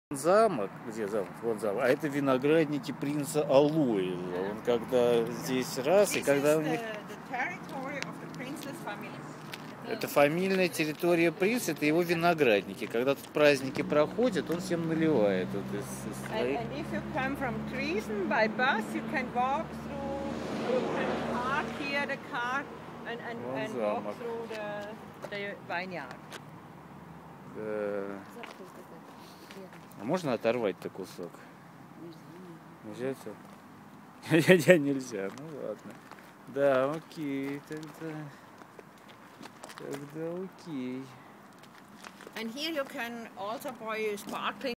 Замок, где замок? Вот замок. А это виноградники принца Алоиза. Он когда здесь раз, и когда у них... Это фамильная территория принца, это его виноградники. Когда тут праздники проходят, он всем наливает. Вот из своих... Да. А можно оторвать-то кусок? Нельзя? Нельзя. Нельзя, ну ладно. Да, окей, тогда окей. And here you can also buy sparkling